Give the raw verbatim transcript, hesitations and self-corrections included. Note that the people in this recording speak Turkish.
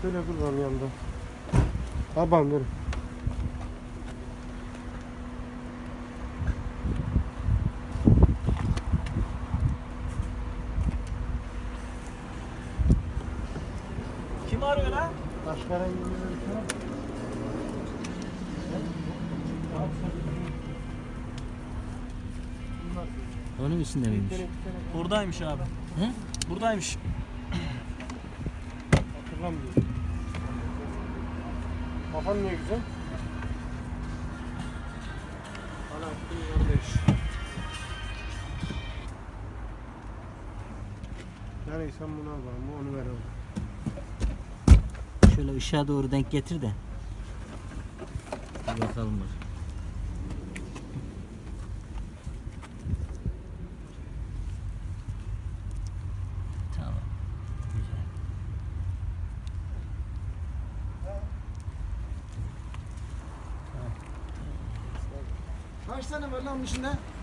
Şöyle dur lan yanında. Babam dur. Kim arıyor lan? Başka rengi bir şey var. Onun içinde miymiş? Buradaymış abi. He? Buradaymış. Hatırlamıyorum. Kafan niye güzel? Bana attın kardeş. Yani sen bunu al bana, onu ver oğlum. Şöyle ışığa doğru denk getir de. Bir bakalım bak. Tamam. Güzel. Kaç tane var lan bunun içinde?